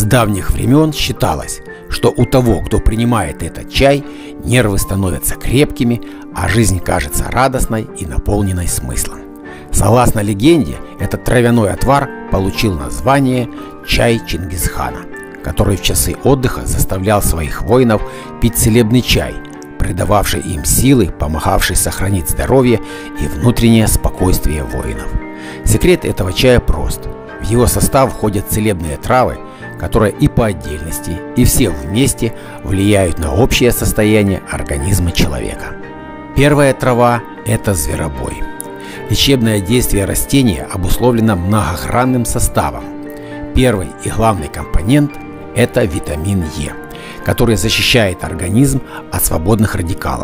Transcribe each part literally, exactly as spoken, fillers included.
давних времен считалось, что у того, кто принимает этот чай, нервы становятся крепкими, а жизнь кажется радостной и наполненной смыслом. Согласно легенде, этот травяной отвар получил название «чай Чингисхана», который в часы отдыха заставлял своих воинов пить целебный чай, придававший им силы, помогавший сохранить здоровье и внутреннее спокойствие воинов. Секрет этого чая прост. В его состав входят целебные травы, которые и по отдельности, и все вместе влияют на общее состояние организма человека. Первая трава – это зверобой. Лечебное действие растения обусловлено многогранным составом. Первый и главный компонент – это витамин Е, который защищает организм от свободных радикалов.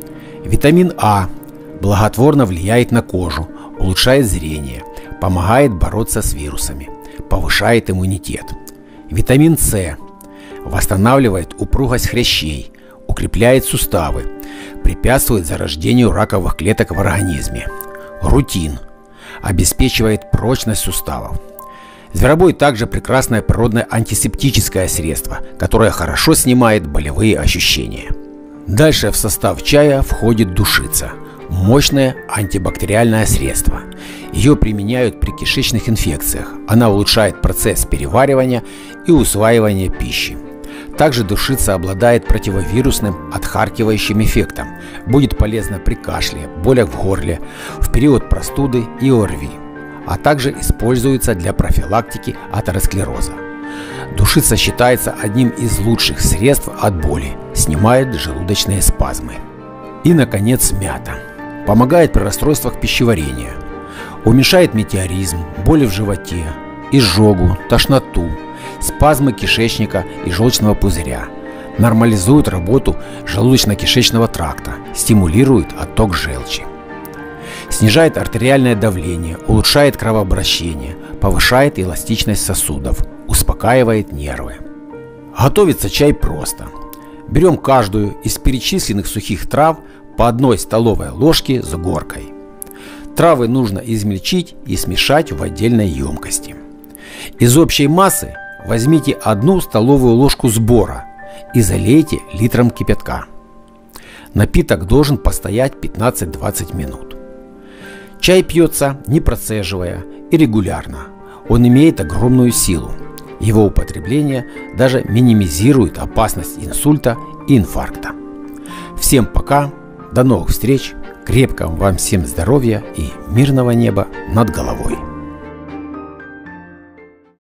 Витамин А благотворно влияет на кожу, улучшает зрение, помогает бороться с вирусами, повышает иммунитет. Витамин С восстанавливает упругость хрящей, укрепляет суставы, препятствует зарождению раковых клеток в организме. Рутин обеспечивает прочность суставов. Зверобой также прекрасное природное антисептическое средство, которое хорошо снимает болевые ощущения. Дальше в состав чая входит душица – мощное антибактериальное средство. Ее применяют при кишечных инфекциях. Она улучшает процесс переваривания и усваивания пищи. Также душица обладает противовирусным отхаркивающим эффектом. Будет полезна при кашле, болях в горле, в период простуды и ОРВИ, а также используется для профилактики атеросклероза. Душица считается одним из лучших средств от боли, снимает желудочные спазмы. И, наконец, мята. Помогает при расстройствах пищеварения, уменьшает метеоризм, боли в животе, изжогу, тошноту, спазмы кишечника и желчного пузыря, нормализует работу желудочно-кишечного тракта, стимулирует отток желчи, снижает артериальное давление, улучшает кровообращение, повышает эластичность сосудов, успокаивает нервы. Готовится чай просто. Берем каждую из перечисленных сухих трав по одной столовой ложке с горкой. Травы нужно измельчить и смешать в отдельной емкости. Из общей массы возьмите одну столовую ложку сбора и залейте литром кипятка. Напиток должен постоять пятнадцать-двадцать минут. Чай пьется не процеживая и регулярно. Он имеет огромную силу. Его употребление даже минимизирует опасность инсульта и инфаркта. Всем пока, до новых встреч, крепкого вам всем здоровья и мирного неба над головой.